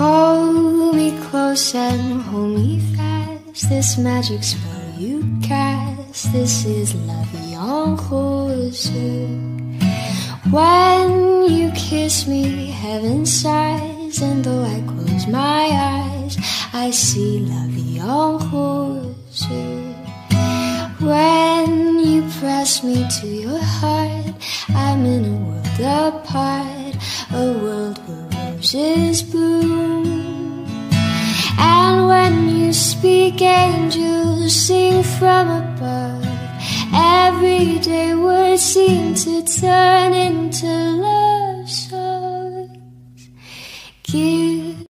Hold me close and hold me fast. This magic spell you cast, this is la vie en rose. When you kiss me, heaven sighs, and though I close my eyes, I see la vie en rose. When you press me to your heart, I'm in a world apart, a world where roses bloom. And when you speak, angels sing from above. Everyday words seem to turn into love songs. Give